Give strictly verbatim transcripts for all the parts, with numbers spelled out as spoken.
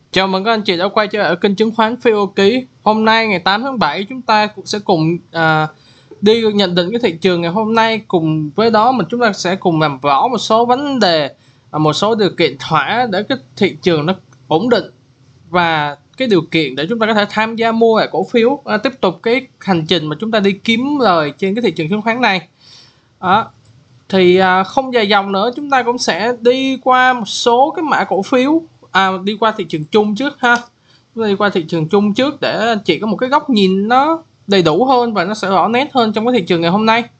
Chào mừng các anh chị đã quay trở lại ở kênh chứng khoán pê ô Ký. Hôm nay ngày tám tháng bảy chúng ta cũng sẽ cùng à, đi nhận định cái thị trường ngày hôm nay. Cùng với đó mình chúng ta sẽ cùng làm rõ một số vấn đề, à, một số điều kiện thỏa để cái thị trường nó ổn định và cái điều kiện để chúng ta có thể tham gia mua lại cổ phiếu, à, tiếp tục cái hành trình mà chúng ta đi kiếm lời trên cái thị trường chứng khoán này. Đó. Thì à, không dài dòng nữa, chúng ta cũng sẽ đi qua một số cái mã cổ phiếu. À, đi qua thị trường chung trước ha. Đi qua thị trường chung trước để anh chị có một cái góc nhìn nó đầy đủ hơn và nó sẽ rõ nét hơn trong cái thị trường ngày hôm nay.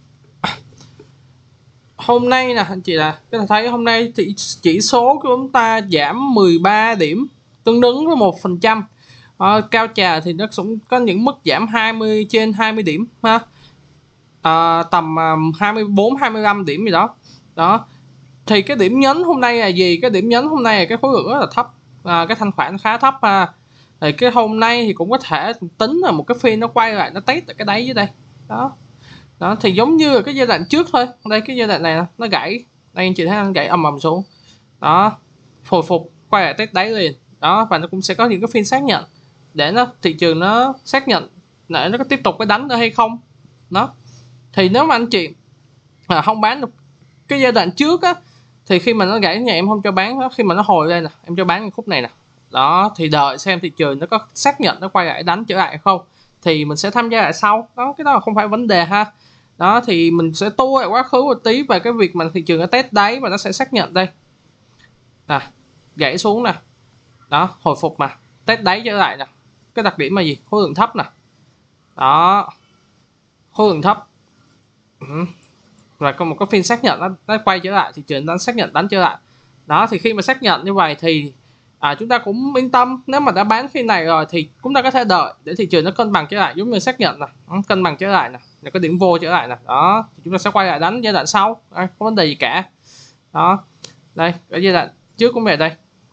Hôm nay nè anh chị là có thể thấy hôm nay thì chỉ số của chúng ta giảm mười ba điểm, tương đương với một phần trăm. À, cao trà thì nó cũng có những mức giảm hai mươi trên hai mươi điểm ha. À, tầm hai mươi bốn hai mươi lăm điểm gì đó. Đó. Thì cái điểm nhấn hôm nay là gì? Cái điểm nhấn hôm nay là cái khối lượng rất là thấp, à, cái thanh khoản khá thấp ha. Thì cái hôm nay thì cũng có thể tính là một cái phiên nó quay lại, nó test ở cái đáy dưới đây. Đó. Đó thì giống như là cái giai đoạn trước thôi. Đây cái giai đoạn này nó gãy, đây anh chị thấy nó gãy ầm ầm xuống. Đó, hồi phục quay lại test đáy liền. Đó, và nó cũng sẽ có những cái phiên xác nhận để nó thị trường nó xác nhận để nó có tiếp tục cái đánh nữa hay không. Đó. Thì nếu mà anh chị à, không bán được cái giai đoạn trước á, thì khi mà nó gãy nhà em không cho bán đó, khi mà nó hồi lên nè em cho bán cái khúc này nè. Đó thì đợi xem thị trường nó có xác nhận nó quay lại đánh trở lại hay không thì mình sẽ tham gia lại sau. Đó, cái đó là không phải vấn đề ha. Đó thì mình sẽ tua lại quá khứ một tí về cái việc mà thị trường nó test đáy và nó sẽ xác nhận đây nè, gãy xuống nè, đó hồi phục mà test đáy trở lại nè. Cái đặc điểm là gì? Khối lượng thấp nè, đó khối lượng thấp. Ừ. Và có một cái phiên xác nhận nó, nó quay trở lại, thị trường nó xác nhận đánh trở lại. Đó thì khi mà xác nhận như vậy thì à, chúng ta cũng yên tâm. Nếu mà đã bán khi này rồi thì chúng ta có thể đợi để thị trường nó cân bằng trở lại, giống như xác nhận nè, cân bằng trở lại nè, là có điểm vô trở lại nè. Đó thì chúng ta sẽ quay lại đánh giai đoạn sau, à, không có vấn đề gì cả. Đó đây cái giai đoạn trước cũng về đây.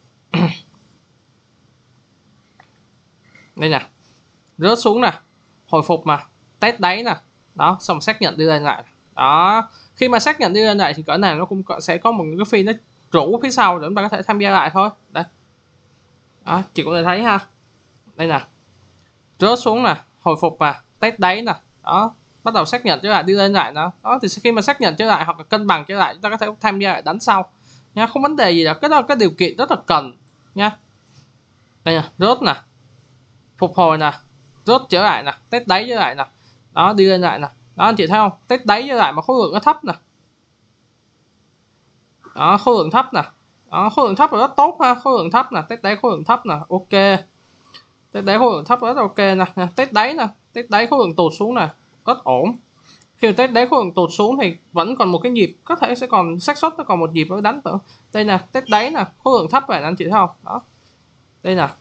Đây nè, rớt xuống nè, hồi phục mà test đáy nè, đó xong xác nhận đi lên lại. Đó khi mà xác nhận đi lên lại thì cỡ nào nó cũng sẽ có một cái phiên nó rủ phía sau để chúng ta có thể tham gia lại thôi. Đây, đó chị có thể thấy ha, đây nè, rớt xuống nè, hồi phục mà test đáy nè, đó bắt đầu xác nhận trở lại đi lên lại đó. Đó thì khi mà xác nhận trở lại hoặc là cân bằng trở lại chúng ta có thể tham gia lại đánh sau nha, không vấn đề gì đâu. Cái đó là cái điều kiện rất là cần nha. Đây nè, rớt nè, phục hồi nè, rớt trở lại nè, test đáy trở lại nè, đó đi lên lại nè. Đó anh chị thấy không, test đáy trở lại mà khối lượng nó thấp nè, đó khối lượng thấp nè, đó khối lượng thấp là rất tốt ha. Khối lượng thấp nè, test đáy khối lượng thấp nè, ok, test đáy khối lượng thấp rất ok nè. Test đáy nè, test đáy khối lượng tụt xuống nè, rất ổn. Khi mà test đáy khối lượng tụt xuống thì vẫn còn một cái nhịp, có thể sẽ còn xác suất nó còn một nhịp nữa đánh nữa. Đây nè, test đáy nè, khối lượng thấp vậy anh chị thấy không. Đó đây nè,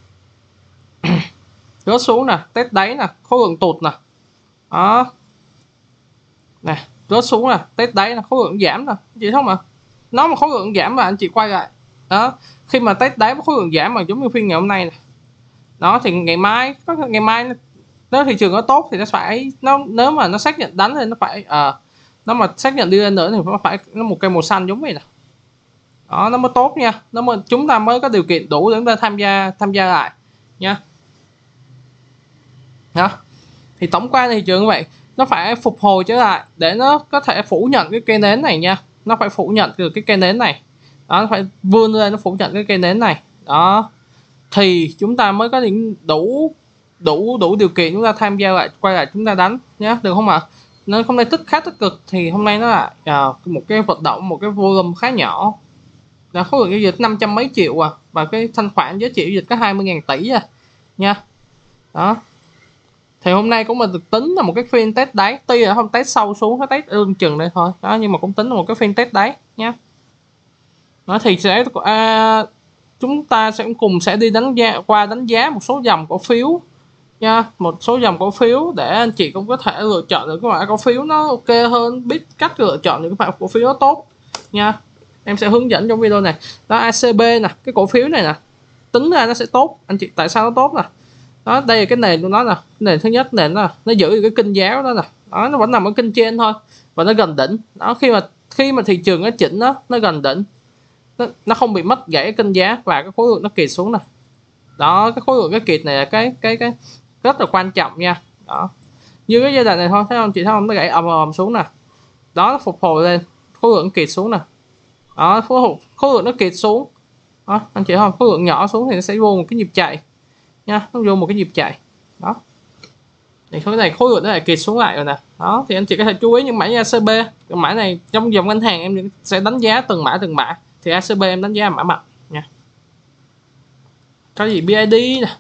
rớt xuống nè, test đáy nè, khối lượng tụt nè, đó nè, rớt xuống nè, test đáy nè, khối lượng giảm nè, chị thấy không ạ? Nó mà khối lượng giảm mà anh chị quay lại. Đó khi mà test đáy với khối lượng giảm mà giống như phiên ngày hôm nay nè, đó thì ngày mai có ngày mai nếu thị trường nó tốt thì nó phải, nó nếu mà nó xác nhận đánh thì nó phải ờ à, nó mà xác nhận đi lên nữa thì nó phải nó một cây màu xanh giống vậy nè. Đó nó mới tốt nha, nó mới chúng ta mới có điều kiện đủ để chúng ta tham gia tham gia lại nha. Đó thì tổng quan thị trường như vậy, nó phải phục hồi trở lại để nó có thể phủ nhận cái cây nến này nha. Nó phải phủ nhận được cái cây nến này, đó nó phải vươn lên nó phủ nhận cái cây nến này. Đó thì chúng ta mới có những đủ đủ đủ điều kiện chúng ta tham gia lại, quay lại chúng ta đánh nhé, được không ạ? Nên hôm nay tích khá tích cực, thì hôm nay nó là à, một cái vận động, một cái volume khá nhỏ, là khối lượng giao dịch năm trăm mấy triệu à, và cái thanh khoản giá trị giao dịch có hai mươi ngàn tỷ à nha. Đó thì hôm nay cũng mình được tính là một cái phiên test đáy, tuy là không test sâu xuống, nó test ương chừng đây thôi đó, nhưng mà cũng tính là một cái phiên test đáy nhé. Đó thì sẽ à, chúng ta sẽ cùng sẽ đi đánh giá qua đánh giá một số dòng cổ phiếu nha, một số dòng cổ phiếu để anh chị cũng có thể lựa chọn được cái mã cổ phiếu nó ok hơn, biết cách lựa chọn những cái mã cổ phiếu nó tốt nha. Em sẽ hướng dẫn trong video này. Đó a xê bê nè, cái cổ phiếu này nè, tính ra nó sẽ tốt anh chị. Tại sao nó tốt nè? Đó đây là cái nền của nó nè, nền thứ nhất, nền là nó giữ được cái kênh giáo đó nè, đó nó vẫn nằm ở kênh trên thôi và nó gần đỉnh. Đó khi mà khi mà thị trường nó chỉnh đó, nó gần đỉnh, nó, nó không bị mất gãy kênh giá và cái khối lượng nó kịt xuống nè. Đó, cái khối lượng cái kịt này là cái cái cái rất là quan trọng nha. Đó, như cái giai đoạn này thôi, thấy không chị, thấy không, nó gãy ầm ầm xuống nè. Đó, nó phục hồi lên, khối lượng kịt xuống nè. Đó, khối, khối lượng nó kịt xuống. Đó, anh chị không, khối lượng nhỏ xuống thì nó sẽ vô một cái nhịp chạy nha, nó vô một cái nhịp chạy. Đó, thì cái này khối lượng nó lại kịt xuống lại rồi nè. Đó, thì anh chị có thể chú ý những mã như a xê bê. Cái mã này trong dòng ngân hàng em sẽ đánh giá từng mã từng mã, thì a xê bê em đánh giá mã mạnh nha. Cái gì bê i đê nè,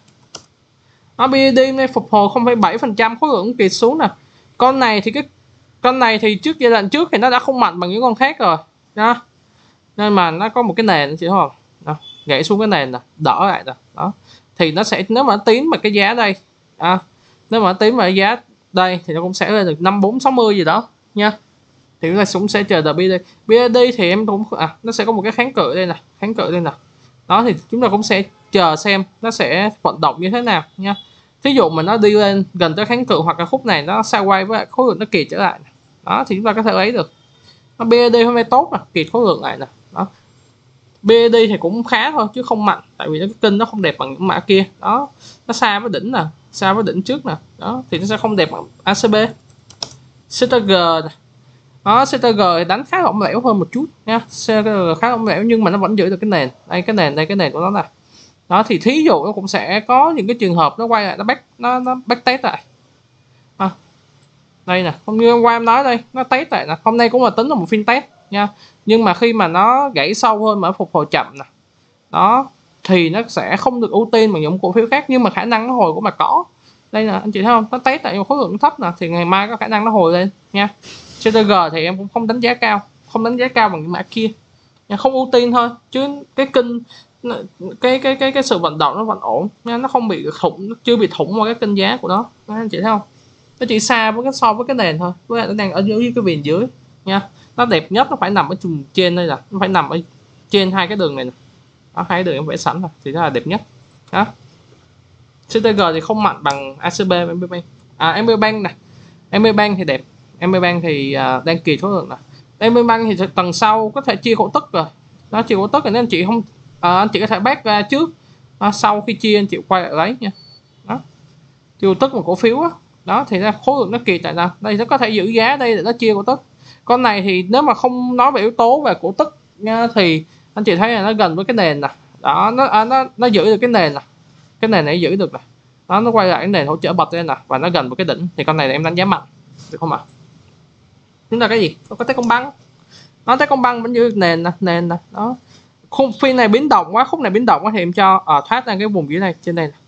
nó bê i đê này phục hồi không phẩy bảy phần trăm, khối lượng kịt xuống nè. Con này thì cái con này thì trước giai đoạn trước thì nó đã không mạnh bằng những con khác rồi đó, nên mà nó có một cái nền chị thấy không, đó, gãy xuống cái nền nè, đỡ lại nè. Đó, thì nó sẽ, nếu mà nó tiến mà cái giá đây, à, nếu mà nó tiến mà cái giá đây thì nó cũng sẽ lên được năm bốn sáu mươi gì đó nha. Thì chúng ta cũng sẽ chờ đợi bê i đê. bê i đê thì em cũng à, nó sẽ có một cái kháng cự đây nè, kháng cự đây nè. Đó, thì chúng ta cũng sẽ chờ xem nó sẽ vận động như thế nào nha. Thí dụ mà nó đi lên gần tới kháng cự hoặc là khúc này nó sideways với khối lượng nó kịt trở lại. Đó, thì chúng ta có thể lấy được. Nó bê i đê hôm nay tốt nè, kịt khối lượng lại nè. Đó, bê i đê thì cũng khá thôi chứ không mạnh, tại vì nó cái kênh nó không đẹp bằng những mã kia. Đó, nó xa với đỉnh nè, xa với đỉnh trước nè. Đó, thì nó sẽ không đẹp bằng a xê bê. xê tê giê nè. Đó, xê tê giê thì đánh khá lỏng lẻo hơn một chút nha. xê tê giê khá lỏng lẻo nhưng mà nó vẫn giữ được cái nền. Đây cái nền, đây cái nền của nó nè. Đó, thì thí dụ nó cũng sẽ có những cái trường hợp nó quay lại, nó back nó nó back test lại. À, đây nè, không như hôm qua em nói đây, nó test lại nè. Hôm nay cũng là tính là một phiên test nha. Nhưng mà khi mà nó gãy sâu hơn mà nó phục hồi chậm nè, đó, thì nó sẽ không được ưu tiên bằng những cổ phiếu khác, nhưng mà khả năng nó hồi cũng mà có. Đây nè, anh chị thấy không? Nó test tại khối lượng thấp nè, thì ngày mai có khả năng nó hồi lên nha. xê tê giê thì em cũng không đánh giá cao, không đánh giá cao bằng những mã kia. Không ưu tiên thôi, chứ cái kênh cái cái cái cái sự vận động nó vẫn ổn nha, nó không bị thủng, nó chưa bị thủng qua cái kênh giá của nó. Đó, anh chị thấy không? Nó chỉ xa với cái so với cái nền thôi, với nó đang ở dưới cái viền dưới nha. Nó đẹp nhất nó phải nằm ở vùng trên đây nè, nó phải nằm ở trên hai cái đường này nè. Đó, hai đường em vẽ sẵn rồi thì nó là đẹp nhất. Đó, xê tê giê thì không mạnh bằng a xê bê, em bê Bank. À, em bê Bank nè, em bê Bank thì đẹp. em bê Bank thì uh, đang kỳ khối lượng nè. em bê Bank thì tầng sau có thể chia cổ tức rồi. Đó, chia cổ tức rồi nên anh chị không, à, anh chị có thể back ra trước, à, sau khi chia anh chị quay lại lấy nha. Đó, chia cổ tức một cổ phiếu á. Đó, thì ra khối lượng nó kỳ tại nào đây, nó có thể giữ giá đây để nó chia cổ tức. Con này thì nếu mà không nói về yếu tố về cổ tức nha, thì anh chị thấy là nó gần với cái nền nè. Đó, nó à, nó nó giữ được cái nền nè, cái nền này giữ được nè. Đó, nó quay lại cái nền hỗ trợ bật lên nè, và nó gần với cái đỉnh, thì con này em đánh giá mạnh được không ạ? À? Chúng ta cái gì có Techcombank, nó Techcombank vẫn giữ nền nè, nền nè. Đó, khung phiên này biến động quá, khúc này biến động quá thì em cho à, thoát ra cái vùng dưới này, trên đây nè.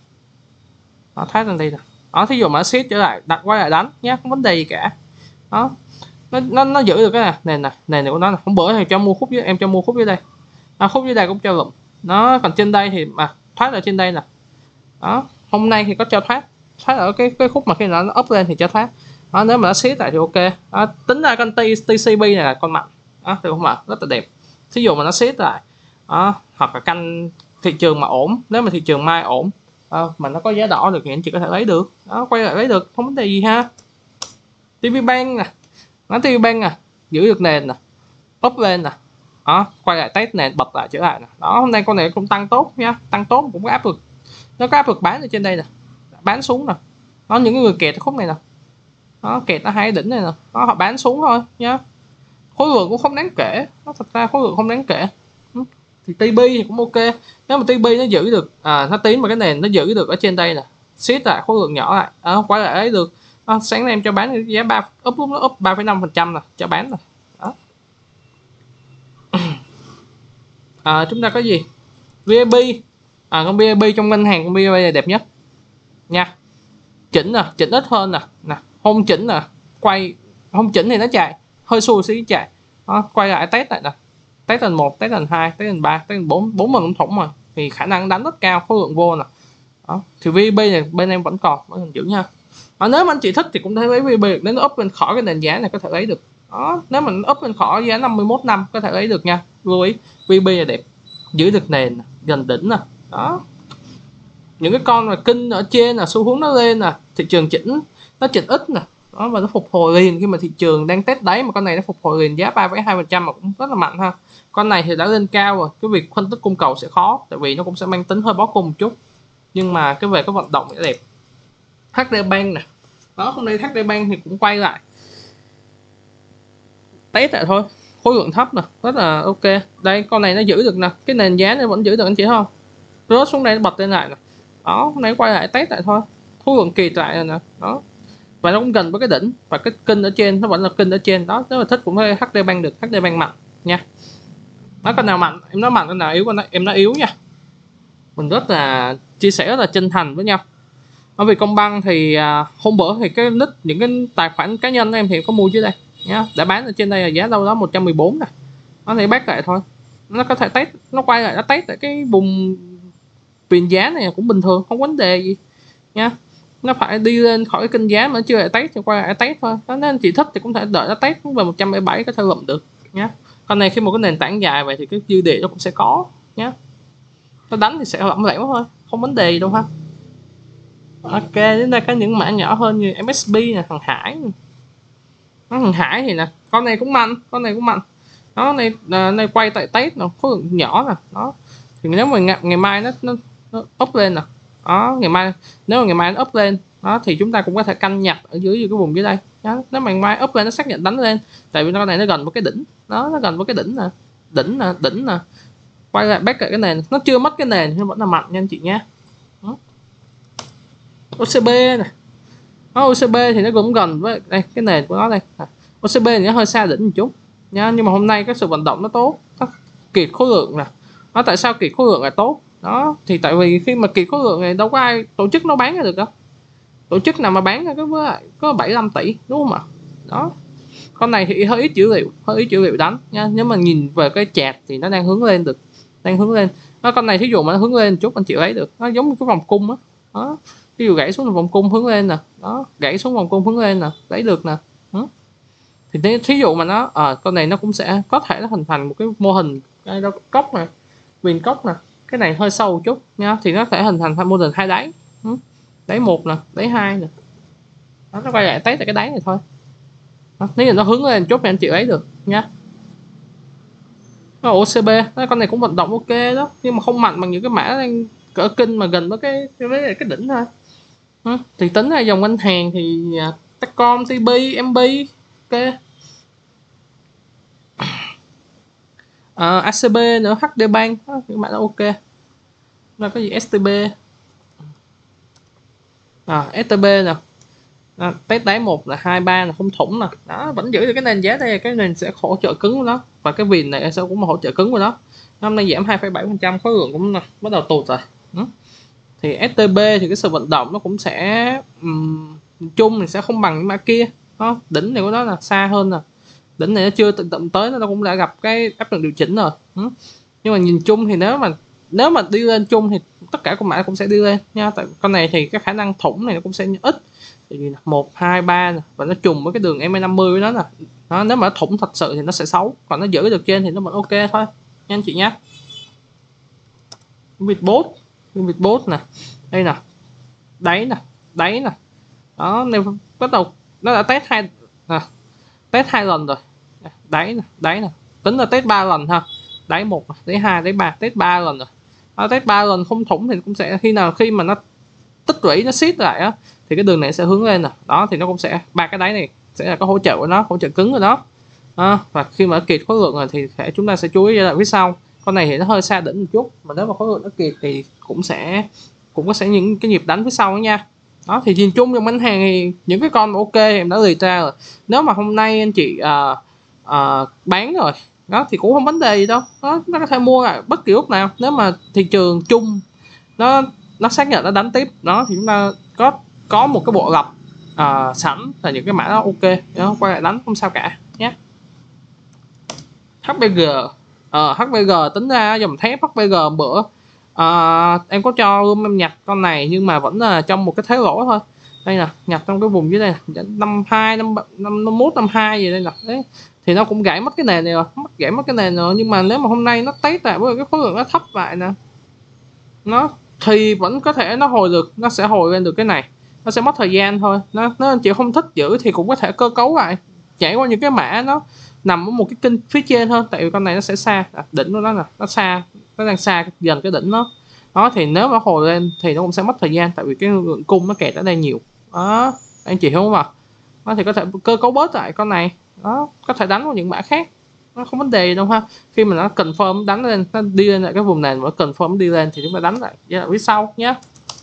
Đó, thoát ra đây nè. Đó, thí dụ mà siết trở lại, đặt quay lại đánh nhé, không vấn đề gì cả. Đó, nó nó, nó giữ được cái nè, nền nè, nền này của nó nè. Hôm bữa thì cho mua khúc dưới, em cho mua khúc dưới đây. À, khúc dưới đây cũng cho lụm. Nó còn trên đây thì mà thoát ở trên đây nè. Đó, hôm nay thì có cho thoát, thoát ở cái cái khúc mà khi nó up lên thì cho thoát. Đó, nếu mà nó siết lại thì ok. Đó, tính ra con tê xê bê này là con mạnh. Đó, được không ạ? Rất là đẹp. Thí dụ mà nó siết lại, đó, hoặc là canh thị trường mà ổn, nếu mà thị trường mai ổn, đó, mà nó có giá đỏ được thì anh chị có thể lấy được. Đó, quay lại lấy được, không vấn đề gì ha. tê vê Bank nè, nó tê vê Bank nè, giữ được nền nè, up lên nè. Đó, quay lại test nền, bật lại trở lại nè. Đó, hôm nay con này cũng tăng tốt nha, tăng tốt cũng có áp lực. Nó có áp lực bán ở trên đây nè, bán xuống nè. Đó, những người kẹt ở khúc này nè. Đó, kẹt ở hai đỉnh này nè. Đó, họ bán xuống thôi nha. Khối lượng cũng không đáng kể, nó thật ra khối lượng không đáng kể. Thì tê bê thì cũng ok. Nếu mà tê bê nó giữ được, à, nó tiến vào cái nền, nó giữ được ở trên đây nè, siết lại khối lượng nhỏ lại, à, quay lại ấy được. À, sáng nay em cho bán giá ba, up lúc nó up ba phẩy năm phần trăm nè, cho bán nè. Đó. À, chúng ta có gì? vê i bê. À, con vê i bê trong ngân hàng, con vê i bê là đẹp nhất nha. Chỉnh nè, chỉnh ít hơn nè, nè, không chỉnh nè, quay không chỉnh thì nó chạy, hơi xui xí chạy. Đó, quay lại test lại nè, test lần một, test lần hai, test lần ba, test lần bốn, bốn lần cũng thủng rồi, thì khả năng đánh rất cao, khối lượng vô nè. Đó, thì vê i bê này bên em vẫn còn, vẫn còn giữ nha. Đó, nếu mà anh chị thích thì cũng thể lấy vê i bê được, nếu nó up lên khỏi cái nền giá này có thể lấy được. Đó, nếu mình up lên khỏi giá năm mươi mốt năm có thể lấy được nha. Lưu ý, vê i bê là đẹp, giữ được nền, gần đỉnh nè. Đó, những cái con mà kinh ở trên là xu hướng nó lên nè, thị trường chỉnh, nó chỉnh ít nè, đó, và nó phục hồi liền khi mà thị trường đang test đáy, mà con này nó phục hồi liền giá ba phẩy hai phần trăm mà cũng rất là mạnh ha. Con này thì đã lên cao rồi, cái việc phân tích cung cầu sẽ khó, tại vì nó cũng sẽ mang tính hơi bó cung một chút, nhưng mà cái về cái vận động sẽ đẹp. hát đê Bank nè, đó hôm nay hát đê Bank thì cũng quay lại test lại thôi, khối lượng thấp nè, rất là ok. Đây con này nó giữ được nè, cái nền giá nó vẫn giữ được anh chị không, rớt xuống đây nó bật lên lại nè, đó hôm nay quay lại test lại thôi, khối lượng kỳ lại rồi nè, đó và nó cũng gần với cái đỉnh, và cái kênh ở trên nó vẫn là kênh ở trên đó. Nếu mà thích cũng hay hát đê Bank được, hát đê Bank mạnh nha. Nói con nào mạnh em nói mạnh, con nào yếu con nào em nói yếu nha. Mình rất là chia sẻ rất là chân thành với nhau. Ở Vietcombank thì à, hôm bữa thì cái nick những cái tài khoản cá nhân em thì có mua dưới đây nhá, đã bán ở trên đây là giá đâu đó một trăm mười bốn nè, nó thể bắt lại thôi, nó có thể test, nó quay lại nó test tại cái vùng viền giá này cũng bình thường, không vấn đề gì nha. Nó phải đi lên khỏi cái kênh giá mà chưa lại test thì quay lại test thôi, đó, nên chị thích thì cũng thể đợi nó test về một trăm bảy mươi bảy có thể lụm được nhá. Con này khi một cái nền tảng dài vậy thì cái dư địa nó cũng sẽ có nhé, nó đánh thì sẽ lỏng lẻo thôi, không vấn đề gì đâu ha. Ok, đến đây có những mã nhỏ hơn như em ét bê nè, Hàng Hải. Nó Hàng Hải thì nè, con này cũng mạnh, con này cũng mạnh. Nó này à, này quay tại test nè, khối lượng nhỏ nè, đó. Thì nếu mà ngày, ngày mai nó, nó nó up lên nè, đó, ngày mai nếu mà ngày mai nó up lên, đó thì chúng ta cũng có thể canh nhập ở dưới cái vùng dưới đây. Đó, nếu mà ngày mai up lên nó xác nhận đánh lên, tại vì con này nó gần với cái đỉnh, đó, nó gần với cái đỉnh nè, đỉnh nè, đỉnh nè. Quay lại back lại cái nền, nó chưa mất cái nền nhưng vẫn là mạnh nha anh chị nha. ô xê bê này, ô xê bê thì nó cũng gần với đây cái nền của nó đây. ô xê bê thì nó hơi xa đỉnh một chút nha, nhưng mà hôm nay cái sự vận động nó tốt, nó kiệt khối lượng nè. Nó tại sao kiệt khối lượng là tốt? Đó thì tại vì khi mà kiệt khối lượng này đâu có ai tổ chức nó bán ra được đâu, tổ chức nào mà bán ra cái với có bảy mươi lăm tỷ đúng không ạ? Đó, con này thì hơi ít dữ liệu, hơi ít dữ liệu đánh nha. Nếu mà nhìn về cái chart thì nó đang hướng lên được, đang hướng lên. Nó con này thí dụ mà nó hướng lên một chút anh chị lấy được, nó giống như cái vòng cung á, đó. Đó, ví dụ gãy xuống vòng cung hướng lên nè, đó, gãy xuống vòng cung hướng lên nè, lấy được nè. Đó. Thì thí dụ mà nó à, con này nó cũng sẽ có thể nó hình thành một cái mô hình đây đâu cốc nè, viền cốc nè, cái này hơi sâu một chút nha, thì nó thể hình thành mô hình hai đáy, đáy một nè, đáy hai nè. Đó, nó quay lại test tại cái đáy này thôi. Đó, nếu như nó hướng lên một chút thì anh chị lấy được nha. ô xê bê đó, con này cũng vận động ok đó, nhưng mà không mạnh bằng những cái mã đang cỡ kinh mà gần với cái với cái đỉnh thôi. Đó, thì tính ra dòng ngân hàng thì Techcom, tê bê, em bê ok. À, a xê bê nữa, hát đê Bank đó, những mã đó ok. Nó có gì ét tê bê, à, ét tê bê nè. À, test đáy một là hai ba là không thủng nè, đó vẫn giữ được cái nền giá đây, cái nền sẽ hỗ trợ cứng của nó, và cái viền này sẽ cũng là hỗ trợ cứng của nó. Hôm nay giảm hai phẩy bảy phần trăm, khối lượng cũng bắt đầu tụt rồi. Ừ. Thì ét tê bê thì cái sự vận động nó cũng sẽ um, chung thì sẽ không bằng những mã kia, đó. Đỉnh này của nó là xa hơn nè, đỉnh này nó chưa tự động tới, nó cũng đã gặp cái áp lực điều chỉnh rồi. Ừ. Nhưng mà nhìn chung thì nếu mà nếu mà đi lên chung thì tất cả các mã cũng sẽ đi lên nha, tại con này thì cái khả năng thủng này nó cũng sẽ ít, thì một hai ba và nó trùng với cái đường em năm mươi với nó nè. Đó, nếu mà nó thủng thật sự thì nó sẽ xấu, còn nó giữ được trên thì nó vẫn ok thôi nha anh chị nhé. Vietbot, Vietbot nè, đây nè, đáy nè, đáy nè, đó nên bắt đầu nó đã test hai nè, test hai lần rồi, đáy nè, đáy nè, tính là test ba lần ha, đáy một, đáy hai, đáy ba, test ba lần rồi. Nó test ba lần không thủng thì cũng sẽ khi nào khi mà nó tích lũy nó siết lại á thì cái đường này sẽ hướng lên nè, đó thì nó cũng sẽ ba cái đáy này sẽ là có hỗ trợ của nó, hỗ trợ cứng của nó. À, và khi mà nó kiệt khối lượng rồi thì thể chúng ta sẽ chú ý lại phía sau, con này thì nó hơi xa đỉnh một chút, mà nếu mà khối lượng nó kiệt thì cũng sẽ cũng có sẽ những cái nhịp đánh phía sau đó nha. Đó thì nhìn chung trong ngân hàng thì những cái con mà ok em đã lì ra rồi, nếu mà hôm nay anh chị uh, uh, bán rồi đó thì cũng không vấn đề gì đâu, đó, nó có thể mua lại bất kỳ lúc nào. Nếu mà thị trường chung nó nó xác nhận nó đánh tiếp đó thì chúng ta có có một cái bộ lọc uh, sẵn là những cái mã đó ok, đó, quay lại đánh không sao cả nhé. hát pê giê, uh, hát pê giê tính ra dòng thép hát pê giê bữa uh, em có cho room em nhặt con này nhưng mà vẫn là trong một cái thế lỗ thôi. Đây nè, nhặt trong cái vùng dưới đây năm hai, năm mốt, năm hai gì đây nè. Đấy, thì nó cũng gãy mất cái nền này rồi, mất gãy mất cái nền rồi, nhưng mà nếu mà hôm nay nó test lại với cái khối lượng nó thấp lại nè, nó thì vẫn có thể nó hồi được, nó sẽ hồi lên được cái này, nó sẽ mất thời gian thôi. Nó nếu anh chị không thích giữ thì cũng có thể cơ cấu lại, nhảy qua những cái mã nó nằm ở một cái kênh phía trên hơn, tại vì con này nó sẽ xa à, đỉnh của nó là nó xa, nó đang xa gần cái đỉnh nó đó, thì nếu mà hồi lên thì nó cũng sẽ mất thời gian, tại vì cái lượng cung nó kẹt ở đây nhiều đó, anh chị hiểu không ạ? Nó thì có thể cơ cấu bớt lại con này đó, có thể đánh vào những mã khác, nó không vấn đề gì đâu ha. Khi mà nó confirm đánh lên, nó đi lên lại cái vùng nền, mà confirm đi lên thì chúng ta đánh lại giai đoạn phía sau nhé.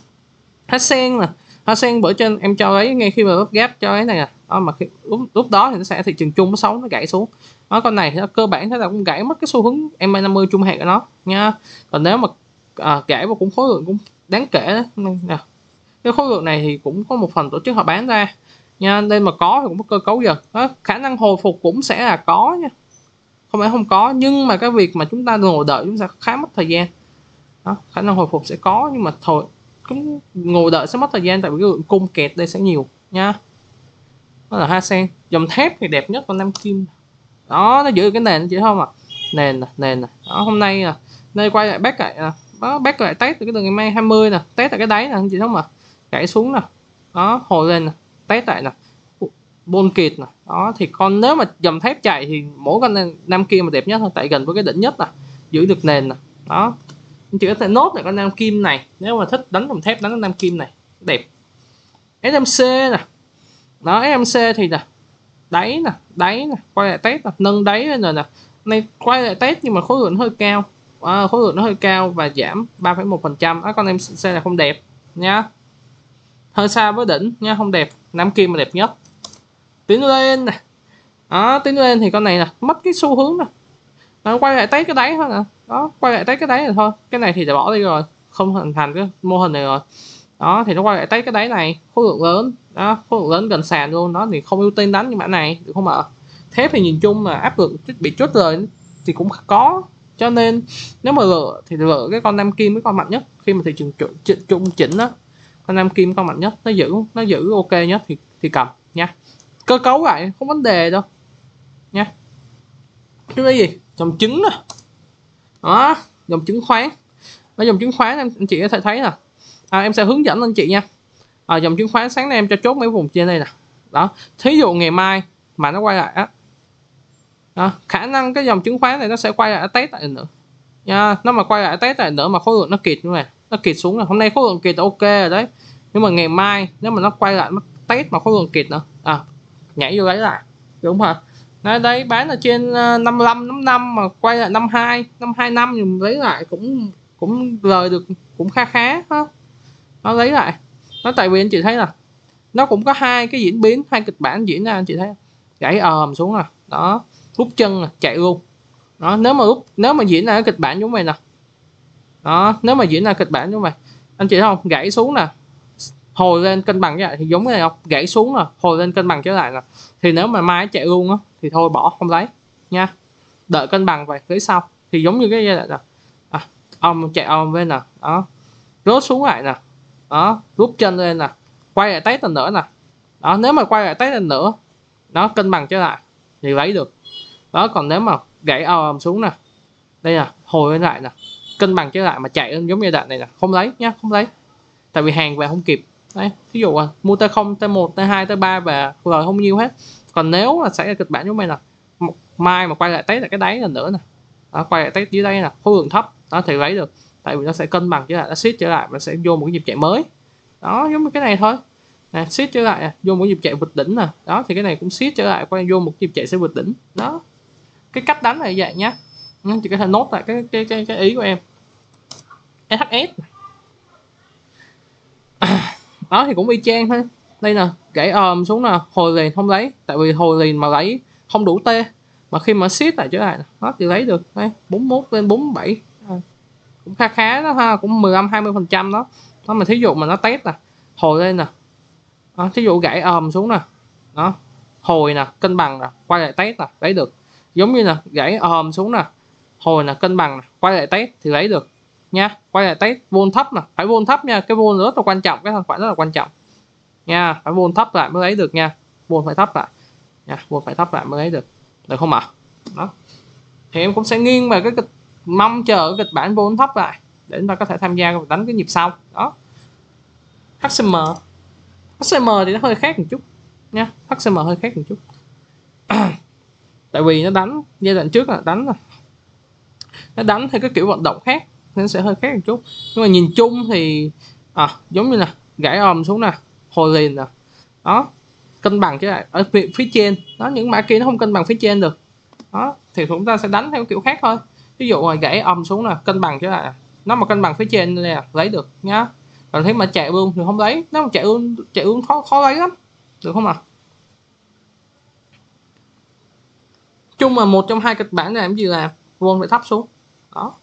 Há sen nè, há sen bữa trên em cho ấy ngay khi mà ướp gap cho ấy này nè đó, mà khi, lúc, lúc đó thì nó sẽ thị trường chung nó xấu, nó gãy xuống đó. Con này thì nó cơ bản thế là cũng gãy mất cái xu hướng em a năm mươi trung hạn của nó nha. Còn nếu mà à, gãy và cũng khối lượng cũng đáng kể đó nè, cái khối lượng này thì cũng có một phần tổ chức họ bán ra nha, nên mà có thì cũng có cơ cấu dần đó. Khả năng hồi phục cũng sẽ là có nha, không phải không có, nhưng mà cái việc mà chúng ta ngồi đợi chúng ta khá mất thời gian đó. Khả năng hồi phục sẽ có, nhưng mà thôi cũng ngồi đợi sẽ mất thời gian, tại vì cái lượng cung kẹt đây sẽ nhiều nha. Đó là Hoa Sen. Dòng thép thì đẹp nhất con Nam Kim đó, nó giữ cái nền chỉ không à, nền nè, nền nè đó. Hôm nay nè, đây quay lại back lại đó, back lại test từ cái đường ngày mai hai mươi nè, test tại cái đáy nè anh chị thấy không ạ, gãy xuống nè đó, hồi lên nè, test lại nè, bôn kịt nè đó. Thì con nếu mà dòng thép chạy thì mỗi con Nam Kim mà đẹp nhất thôi, tại gần với cái đỉnh nhất nè, giữ được nền nè đó. Anh chị có thể nốt lại con Nam Kim này, nếu mà thích đánh dòng thép đánh con Nam Kim này đẹp. ét em xê nè đó, ét em xê thì nè, đáy nè, đáy nè, quay lại test nè, nâng đáy lên rồi nè, này quay lại test nhưng mà khối lượng hơi cao à, khối lượng nó hơi cao và giảm ba phẩy một phần trăm đó. Con em xê là không đẹp nha, hơi xa với đỉnh nha, không đẹp. Nam Kim mà đẹp nhất. Tiến lên nè đó, tiến lên thì con này nè mất cái xu hướng nè, nó quay lại test cái đáy thôi nè đó, quay lại test cái đáy rồi thôi, cái này thì đã bỏ đi rồi, không hình thành cái mô hình này rồi đó. Thì nó quay lại test cái đáy này, khối lượng lớn đó, khối lượng lớn gần sàn luôn đó, thì không ưu tiên đánh như mã này được không ạ? Thép thì nhìn chung mà áp lực bị chốt lời thì cũng có, cho nên nếu mà lựa thì lựa cái con Nam Kim với con mạnh nhất. Khi mà thị trường trung chỉnh đó, con Nam Kim con mạnh nhất, nó giữ nó giữ ok nhất thì thì cầm nha. Cơ cấu lại không vấn đề đâu nha. Cái gì dòng trứng nè đó, dòng chứng khoán ở dòng chứng khoán em anh chị có thể thấy nè, à, em sẽ hướng dẫn anh chị nha. À, dòng chứng khoán sáng nay em cho chốt mấy vùng trên đây nè đó. Thí dụ ngày mai mà nó quay lại á đó, khả năng cái dòng chứng khoán này nó sẽ quay lại test lại nữa nha. Nó mà quay lại test lại nữa mà khối lượng nó kịt như này, nó kịt xuống rồi, hôm nay khối lượng kịt ok rồi đấy, nhưng mà ngày mai nếu mà nó quay lại nó test mà khối lượng kịt nữa à, nhảy vô lấy lại đúng không ạ? Đấy, đấy bán ở trên năm mươi lăm, năm mươi lăm mà quay lại năm mươi hai, năm hai năm thì lấy lại cũng cũng lời được, cũng khá khá đó. Nó lấy lại nó, tại vì anh chị thấy là nó cũng có hai cái diễn biến, hai kịch bản diễn ra anh chị thấy, gãy ồm xuống nè đó, rút chân nè, chạy luôn đó. Nếu mà rút nếu mà diễn ra cái kịch bản giống vậy nè đó, nếu mà diễn ra kịch bản giống vậy anh chị thấy không, gãy xuống nè, hồi lên cân bằng vậy thì giống cái này không, gãy xuống nè, hồi lên cân bằng trở lại nè, thì nếu mà mai chạy luôn á thì thôi bỏ không lấy nha, đợi cân bằng về phía sau. Thì giống như cái giai đoạn nè à, ông chạy ồm lên nè đó, rớt xuống lại nè đó, rút chân lên nè, quay lại test lần nữa nè đó. Nếu mà quay lại test lần nữa nó cân bằng trở lại thì lấy được đó. Còn nếu mà gãy ồm xuống nè, đây là hồi lên lại nè, cân bằng trở lại mà chạy lên giống giai đoạn này nè, không lấy nhá, không lấy, tại vì hàng về không kịp đấy. Ví dụ à, mua t không, t một, t hai, t ba về lời không nhiêu hết. Còn nếu mà xảy ra kịch bản giống này là mai mà quay lại test lại cái đáy lần nữa nè đó, quay lại test dưới đây nè, khối lượng thấp đó thì lấy được, tại vì nó sẽ cân bằng trở lại, nó siết trở lại và sẽ vô một cái nhịp chạy mới đó, giống như cái này thôi nè, siết trở lại vô một nhịp chạy vượt đỉnh nè đó, thì cái này cũng siết trở lại quay vô một nhịp chạy sẽ vượt đỉnh đó. Cái cách đánh là như vậy nhá, chị có thể nốt lại cái cái cái, cái ý của em. ét hát ét đó thì cũng y chang thôi, đây nè, gãy ồm xuống nè, hồi liền không lấy, tại vì hồi liền mà lấy không đủ t, mà khi mà siết lại trở lại nó thì lấy được đây, bốn mươi mốt lên bốn mươi bảy à, cũng khá khá đó ha, cũng mười lăm hai mươi phần trăm đó. Nó mà thí dụ mà nó test nè, hồi lên nè đó, thí dụ gãy ồm xuống nè đó, hồi nè, cân bằng nè, quay lại test nè, lấy được. Giống như nè, gãy ồm xuống nè, hồi nè, cân bằng nè, quay lại test thì lấy được nha. Quay lại test vol thấp nè, phải vol thấp nha, cái vol rất là quan trọng, cái khoản rất là quan trọng nha, phải vol thấp lại mới lấy được nha, vol phải thấp lại nha, vol phải thấp lại mới lấy được, được không ạ? Đó thì em cũng sẽ nghiêng về cái kịch, mong chờ cái kịch bản vol thấp lại để chúng ta có thể tham gia và đánh cái nhịp sau đó. hát xê em, hát hát xê em thì nó hơi khác một chút nha, hát xê em hơi khác một chút. Tại vì nó đánh giai đoạn trước là đánh rồi, nó đánh theo cái kiểu vận động khác nên sẽ hơi khác một chút, nhưng mà nhìn chung thì à, giống như là gãy òm xuống nè, hồi liền nè, đó cân bằng chứ lại ở phía, phía trên đó, những mã kia nó không cân bằng phía trên được đó, thì chúng ta sẽ đánh theo kiểu khác thôi. Ví dụ là gãy òm xuống nè, cân bằng chứ lại nó mà cân bằng phía trên là lấy được nhá, còn thế mà chạy ương thì không lấy, nó mà chạy ương chạy ương khó khó lấy lắm, được không ạ? À? Chung là một trong hai kịch bản này làm gì làm vuông phải thấp xuống đó.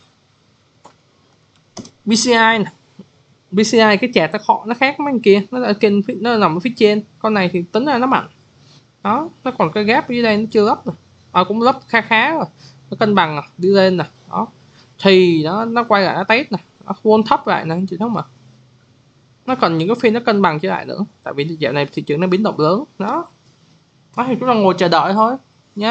bê xê i này. bê xê i cái chart nó khó, nó khác mấy kia, nó ở kênh nó nằm ở phía trên, con này thì tính ra nó mạnh đó, nó còn cái gap dưới đây nó chưa lấp rồi, à, cũng lấp khá khá rồi, nó cân bằng rồi, đi lên nè đó, thì nó nó quay lại nó test nè, nó vuông thấp lại nè chị thấy mà, nó cần những cái phiên nó cân bằng trở lại nữa, tại vì dạo này thị trường nó biến động lớn đó, đó thì chúng ta ngồi chờ đợi thôi nhá.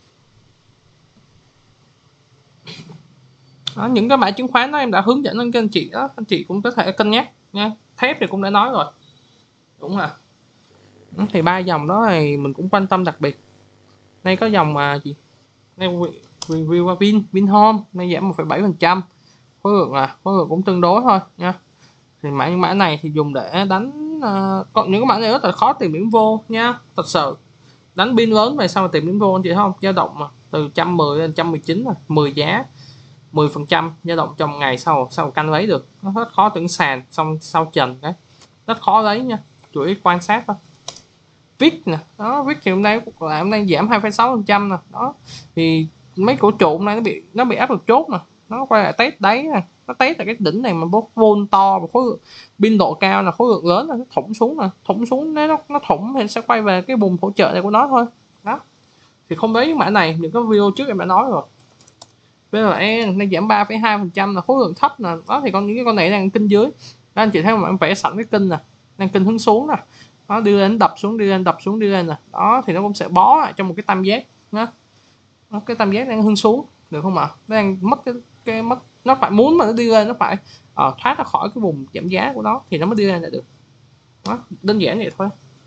Đó, những cái mã chứng khoán đó em đã hướng dẫn lên các anh chị đó, anh chị cũng có thể cân nhắc nha. Thép thì cũng đã nói rồi, đúng là thì ba dòng đó thì mình cũng quan tâm đặc biệt. Đây có dòng mà gì đây review qua Vin Vinhome nay giảm một phẩy bảy phần trăm, khối lượng à khối lượng cũng tương đối thôi nha. Thì mã những mã này thì dùng để đánh uh, còn những cái mã này rất là khó tìm điểm vô nha, thật sự đánh pin lớn về sao mà tìm điểm vô anh chị không, dao động mà từ một trăm mười đến một trăm mười chín là mười giá mười phần trăm dao động trong ngày sau sau canh lấy được, nó rất khó tưởng sàn xong sau trần đấy, rất khó lấy nha, chủ yếu quan sát thôi. Viết nè đó, viết thì hôm nay là hôm nay giảm hai phẩy sáu phần trăm nè đó, thì mấy cổ trụ hôm nay nó bị nó bị áp lực chốt nè, nó quay lại test đáy nè, nó test là cái đỉnh này mà bốc vôn to và khối lượng biên độ cao là khối lượng lớn là nó thủng xuống nè, thủng xuống nếu nó nó thủng thì sẽ quay về cái vùng hỗ trợ này của nó thôi đó, thì không lấy mã này, những cái video trước em đã nói rồi. bê lờ e nó giảm ba phẩy hai phần trăm là khối lượng thấp nè đó, thì con những cái con này đang kinh dưới đó, anh chị thấy mà em vẽ sẵn cái kinh nè, đang kinh hướng xuống nè, nó đi lên đập xuống đi lên đập xuống đi lên nè đó, thì nó cũng sẽ bó lại trong một cái tam giác nhá, cái tam giác đang hướng xuống được không ạ? À? Nó đang mất cái, cái mất nó phải muốn mà nó đi lên nó phải uh, thoát ra khỏi cái vùng giảm giá của nó thì nó mới đi lên lại được đó, đơn giản vậy thôi.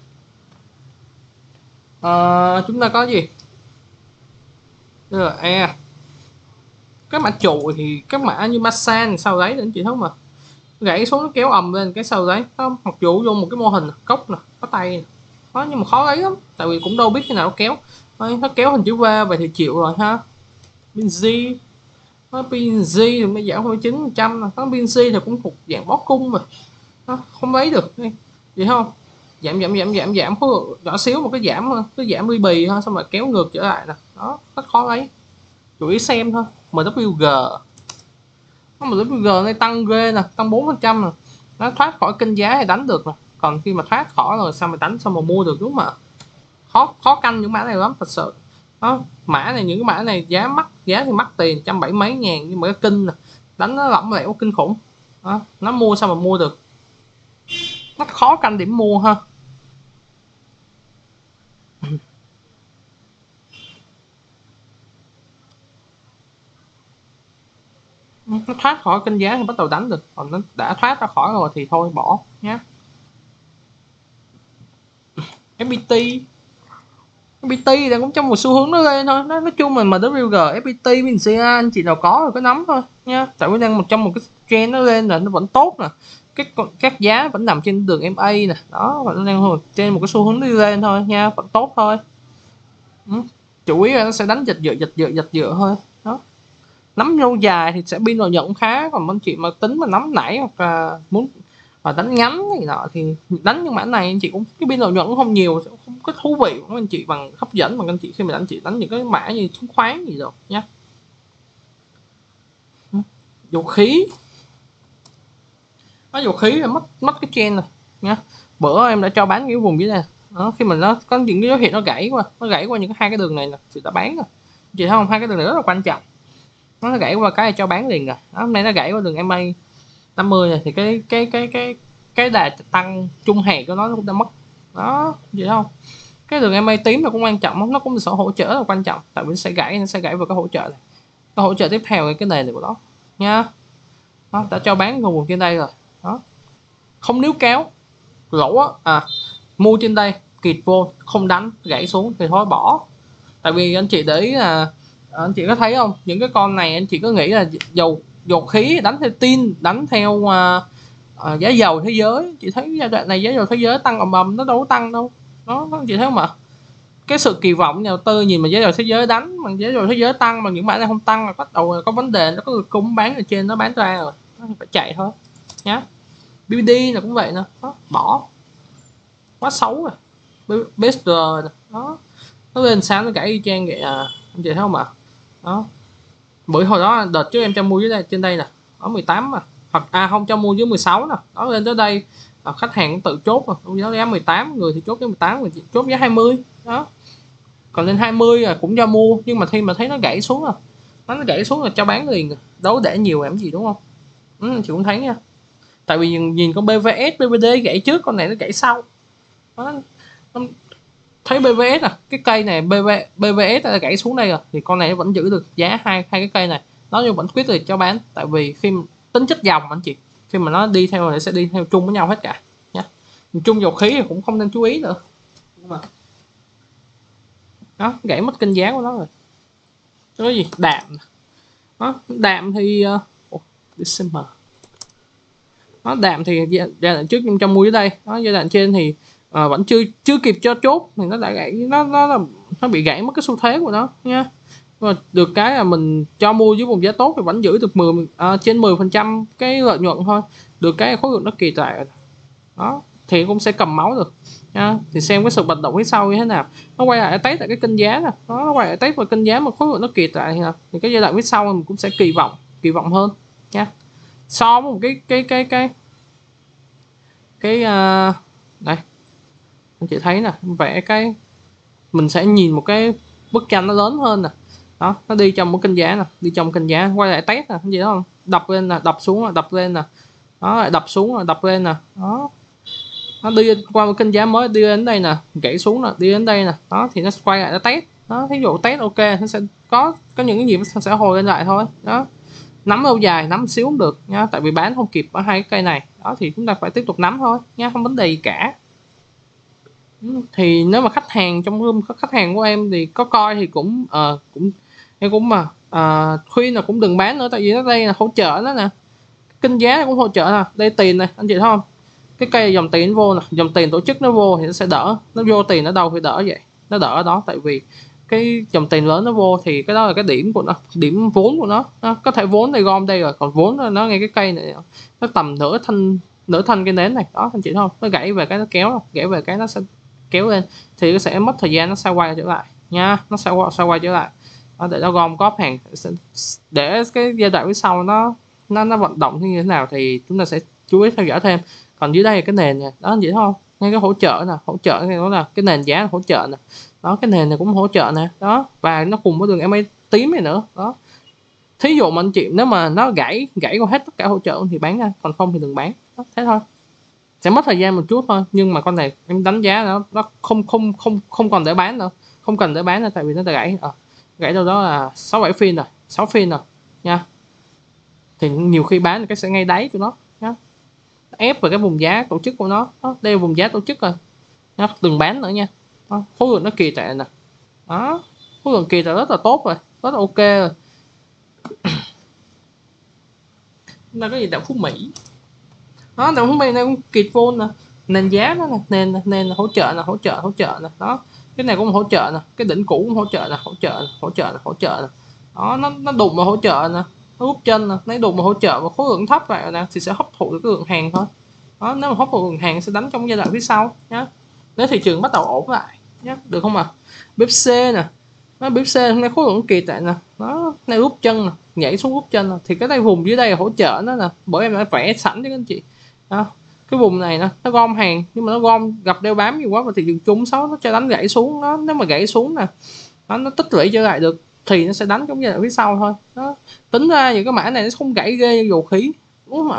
Uh, chúng ta có gì rồi e cái mã trụ thì các mã như Masan sau đấy anh chị thấy mà gãy xuống nó kéo ầm lên cái sau đấy không, mặc dù vô một cái mô hình cốc nè có tay đó, nhưng mà khó lấy lắm tại vì cũng đâu biết khi nào nó kéo thôi, nó kéo hình chữ V vậy thì chịu rồi ha. Binz nó Binz thì mới giảm hai chín phần trăm, nó Binz thì cũng thuộc dạng bó cung mà nó không lấy được vậy không, giảm giảm giảm giảm giảm khối lượng nhỏ xíu một cái giảm thôi, cái giảm ly bì thôi xong rồi kéo ngược trở lại nè đó, rất khó lấy, chủ ý xem thôi. em vê giê em vê giê này tăng ghê nè, tăng bốn phần trăm nè, nó thoát khỏi kênh giá thì đánh được nè, còn khi mà thoát khỏi rồi sao mà đánh sao mà mua được, đúng mà khó khó canh những mã này lắm thật sự đó. Mã này những cái mã này giá mắc, giá thì mắc tiền trăm bảy mấy ngàn, nhưng mà cái kinh nè đánh nó lỏng lẻo kinh khủng đó. Nó mua sao mà mua được, nó khó canh điểm mua ha. Nó thoát khỏi kênh giá thì bắt đầu đánh được, còn nó đã thoát ra khỏi rồi thì thôi bỏ nhé. ép pê tê ép pê tê đang cũng trong một xu hướng nó lên thôi, nó nói chung là em vê giê, ép pê tê, Binz anh chị nào có rồi có nắm thôi nha, tại vì đang một trong một cái trend nó lên là nó vẫn tốt nè, các các giá vẫn nằm trên đường em a nè đó, vẫn đang trên một cái xu hướng đi lên thôi nha, vẫn tốt thôi. Ừ. Chủ yếu là nó sẽ đánh giật dựa giật dựa giật dựa thôi đó, nắm lâu dài thì sẽ pin lợi nhuận khá, còn anh chị mà tính mà nắm nảy hoặc là muốn và đánh ngắn thì nọ thì đánh những mã này anh chị cũng cái pin lợi nhuận cũng không nhiều, không có thú vị của anh chị bằng hấp dẫn bằng anh chị khi mà anh chị đánh những cái mã như chứng khoán gì rồi nhé. Dầu khí nó dầu khí là mất mất cái trend rồi nha, bữa em đã cho bán cái vùng dưới này đó, khi mà nó có những cái dấu hiệu nó gãy qua nó gãy qua những cái hai cái đường này là chị đã bán rồi, chị thấy không, hai cái đường này rất là quan trọng, nó gãy qua cái cho bán liền rồi đó, hôm nay nó gãy qua đường em a năm mươi này thì cái cái cái cái cái đà tăng trung hạn của nó cũng đã mất đó, vậy không, cái đường em a tím là cũng quan trọng, nó cũng sẽ hỗ trợ là quan trọng, tại vì nó sẽ gãy nó sẽ gãy vào cái hỗ trợ này, cái hỗ trợ tiếp theo cái nền này của nó nha đó, đã cho bán vào vùng trên đây rồi đó, không níu kéo lỗ á, à, mua trên đây kịt vô không đánh gãy xuống thì thôi bỏ. Tại vì anh chị để ý là anh chị có thấy không, những cái con này anh chị có nghĩ là dầu dầu khí đánh theo tin, đánh theo uh, uh, giá dầu thế giới. Chị thấy giai đoạn này giá dầu thế giới tăng ầm ầm, nó đâu có tăng đâu. Đó, anh chị thấy không ạ? Cái sự kỳ vọng nhà đầu tư nhìn mà giá dầu thế giới đánh, mà giá dầu thế giới tăng mà những mã này không tăng là bắt đầu có vấn đề, nó có người cung bán ở trên nó bán ra rồi, nó phải chạy thôi nhá. bê bê đê là cũng vậy nè, đó, bỏ quá xấu rồi. bê ét rờ đó, nó lên sáng nó gãy y chang vậy à, anh chị thấy không ạ? Đó, bữa hồi đó đợt trước em cho mua dưới đây, trên đây nè, ở mười tám mà, hoặc à không cho mua dưới mười sáu nè, đó lên tới đây à, khách hàng cũng tự chốt rồi, nó giá mười tám, người thì chốt cái mười tám, người chốt giá hai mươi đó, còn lên hai mươi là cũng cho mua, nhưng mà khi mà thấy nó gãy xuống rồi, nó gãy xuống là cho bán liền, đâu để nhiều làm gì đúng không? Ừ, chị cũng thấy nha. Tại vì nhìn, nhìn con bê vê ét, bê vê đê gãy trước, con này nó gãy sau đó, thấy bê vê ét à, cái cây này bê vê, bê vê ét đã gãy xuống đây rồi thì con này nó vẫn giữ được giá hai hai cái cây này, nó vẫn quyết được cho bán. Tại vì khi tính chất dòng anh chị, khi mà nó đi theo thì sẽ đi theo chung với nhau hết cả nhé. Chung dầu khí thì cũng không nên chú ý nữa. Đó, gãy mất kênh giá của nó rồi. Cái gì đạm đó, đạm thì uh, December nó đạm thì giai đoạn trước em cho mua ở đây đó, giai đoạn trên thì uh, vẫn chưa chưa kịp cho chốt thì nó đã gãy, nó nó nó bị gãy mất cái xu thế của nó nha. Mà được cái là mình cho mua dưới vùng giá tốt thì vẫn giữ được mười uh, trên mười phần trăm cái lợi nhuận thôi. Được cái khối lượng nó kỳ tại đó thì cũng sẽ cầm máu được nha. Thì xem cái sự vận động phía sau như thế nào, nó quay lại test tại cái kênh giá nè, nó quay lại test vào kênh giá mà khối lượng nó kỳ tại thì cái giai đoạn phía sau mình cũng sẽ kỳ vọng kỳ vọng hơn nha. So với một cái cái cái cái cái uh, đây anh chị thấy nè, vẽ cái mình sẽ nhìn một cái bức tranh nó lớn hơn nè, đó nó đi trong một kênh giá nè, đi trong kênh giá quay lại test nè, cái gì đó không, đập lên nè, đập xuống là đập lên nè, đó lại đập xuống là đập lên nè, đó nó đi qua một kênh giá mới, đi đến đây nè, gãy xuống nè, đi đến đây nè, đó thì nó quay lại nó test đó. Thí dụ test ok nó sẽ có có những cái gì nó sẽ hồi lên lại thôi đó. Nắm lâu dài nắm xíu cũng được nha, tại vì bán không kịp ở hai cái cây này đó thì chúng ta phải tiếp tục nắm thôi nha, không vấn đề gì cả. Thì nếu mà khách hàng trong room, khách hàng của em thì có coi thì cũng uh, cũng em cũng mà uh, khuyên là cũng đừng bán nữa, tại vì nó đây là hỗ trợ nó nè, kênh giá cũng hỗ trợ nè, đây tiền này anh chị thấy không, cái cây dòng tiền nó vô nè, dòng tiền tổ chức nó vô thì nó sẽ đỡ, nó vô tiền ở đâu thì đỡ vậy, nó đỡ ở đó. Tại vì cái dòng tiền lớn nó vô thì cái đó là cái điểm của nó, điểm vốn của nó, nó có thể vốn đây gom đây rồi, còn vốn nó ngay cái cây này nó tầm nửa thanh nửa thanh cái nến này đó anh chị thấy không, nó gãy về cái nó kéo, gãy về cái nó sẽ kéo lên thì nó sẽ mất thời gian, nó sẽ quay trở lại nha, nó sẽ quay, sẽ quay trở lại đó, để nó gom góp hàng, để cái giai đoạn phía sau nó nó nó vận động như thế nào thì chúng ta sẽ chú ý theo dõi thêm. Còn dưới đây là cái nền này đó anh chị thấy không, ngay cái hỗ trợ nè, hỗ trợ này đó là cái nền giá hỗ trợ nè, đó cái nền này cũng hỗ trợ nè đó, và nó cùng với đường em a tím này nữa đó. Thí dụ mà anh chị nếu mà nó gãy gãy qua hết tất cả hỗ trợ thì bán ra, còn không thì đừng bán đó, thế thôi, sẽ mất thời gian một chút thôi. Nhưng mà con này em đánh giá nó nó không không không không còn để bán nữa, không cần để bán nữa, tại vì nó đã gãy à, gãy đâu đó là sáu bảy phiên rồi, sáu phiên rồi nha. Thì nhiều khi bán cái sẽ ngay đáy của nó nhá, ép vào cái vùng giá tổ chức của nó đó, đây là vùng giá tổ chức rồi nhá, đừng bán nữa nha. Đó, khối lượng nó kỳ tệ nè, đó khối lượng kỳ tệ rất là tốt rồi, rất là ok rồi. Nó có gì đạo Phú Mỹ đó, đạo Phú Mỹ này cũng kịt vô nè, nền giá đó nè, nền nền hỗ trợ nè, hỗ trợ hỗ trợ nè đó, cái này cũng hỗ trợ nè, cái đỉnh cũ cũng hỗ trợ nè, hỗ trợ nè, hỗ trợ nè, hỗ trợ nè đó, nó nó đụng mà hỗ trợ nè, nó rút chân nè, lấy đụng mà hỗ trợ và khối lượng thấp vậy nè thì sẽ hấp thụ được cái lượng hàng thôi đó. Nếu mà hấp thụ lượng hàng sẽ đánh trong giai đoạn phía sau nhá, nếu thị trường bắt đầu ổn lại nhé, được không ạ? À? bê ép xê nè, nó bê ép xê hôm nay khối lượng kỳ tệ nè, nó này rút chân nè, nhảy xuống rút chân nè, thì cái đây vùng dưới đây là hỗ trợ nó nè, bởi em đã vẽ sẵn cho các anh chị đó. Cái vùng này nè, nó gom hàng nhưng mà nó gom gặp đeo bám nhiều quá và thị trường chung xấu nó cho đánh gãy xuống nó, nếu mà gãy xuống nè nó, nó tích lũy trở lại được thì nó sẽ đánh trong giai đoạn phía sau thôi đó. Tính ra những cái mã này nó không gãy ghê như dầu khí đúng không ạ?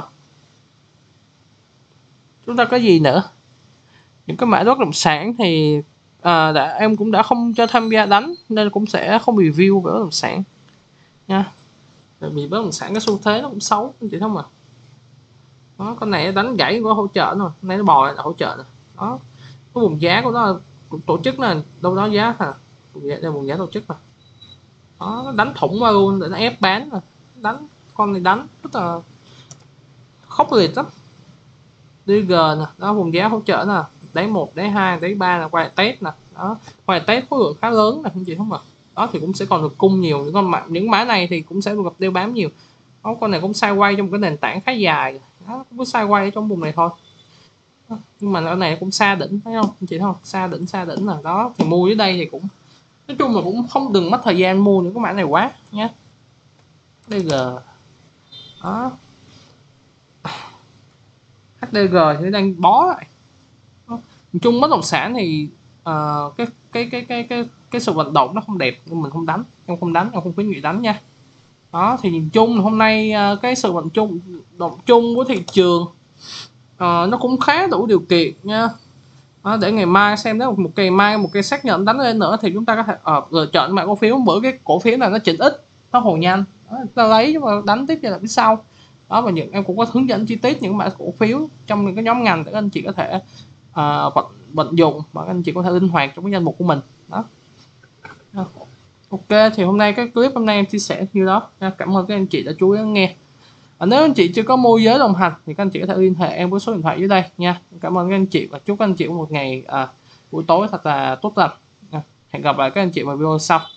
Chúng ta có gì nữa, những cái mã bất động sản thì à, đã, em cũng đã không cho tham gia đánh nên cũng sẽ không review về bất động sản nha, tại vì bất động sản cái xu thế nó cũng xấu anh chị thấy không ạ? Đó, con này đánh gãy của hỗ trợ rồi, này nó bò là hỗ trợ rồi. Đó, cái vùng giá của nó tổ chức là đâu đó giá hả, vùng giá, đây vùng giá tổ chức mà. Đó, nó đánh thủng vào luôn để nó ép bán rồi, đánh con này đánh rất là khốc liệt lắm. đê giê nè, đó vùng giá hỗ trợ nè, đáy một, đáy hai, đáy ba là quay test nè. Đó, quay test khối lượng khá lớn nè anh chị không ạ. Đó thì cũng sẽ còn được cung nhiều, những con mạng những mã này thì cũng sẽ được gặp đeo bám nhiều. Đó, con này cũng sideways trong cái nền tảng khá dài. Đó, cũng sideways ở trong vùng này thôi. Đó, nhưng mà cái này cũng xa đỉnh thấy không anh chị thấy không, xa đỉnh xa đỉnh là đó thì mua dưới đây thì cũng nói chung là cũng không đừng mất thời gian mua những cái mã này quá nhé. đê giê đó, hát đê giê thì đang bó lại. Nhìn chung bất động sản thì uh, cái cái cái cái cái cái sự vận động nó không đẹp nhưng mình không đánh, em không đánh, em không khuyến nghị đánh nha. Đó thì nhìn chung hôm nay uh, cái sự vận chung động chung của thị trường uh, nó cũng khá đủ điều kiện nha. Đó, để ngày mai xem nếu một ngày mai một cây xác nhận đánh lên nữa thì chúng ta có thể uh, lựa chọn mã cổ phiếu, bữa cái cổ phiếu này nó chỉnh ít nó hồi nhanh đó, ta lấy nhưng mà đánh tiếp là phía sau. Đó và những em cũng có hướng dẫn chi tiết những mã cổ phiếu trong những cái nhóm ngành để anh chị có thể uh, vận vận dụng và anh chị có thể linh hoạt trong cái danh mục của mình. Đó. Ok thì hôm nay cái clip hôm nay em chia sẻ như đó. Cảm ơn các anh chị đã chú ý lắng nghe. À, nếu anh chị chưa có môi giới đồng hành thì các anh chị có thể liên hệ em với số điện thoại dưới đây nha. Cảm ơn các anh chị và chúc các anh chị có một ngày à, buổi tối thật là tốt lành. À, hẹn gặp lại các anh chị vào video sau.